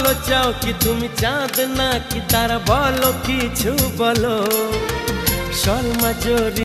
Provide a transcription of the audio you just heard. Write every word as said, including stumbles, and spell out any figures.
বলো চাও কি তুমি চাঁদ না কি তারা, বলো কিছু বলো। শর্মা জরি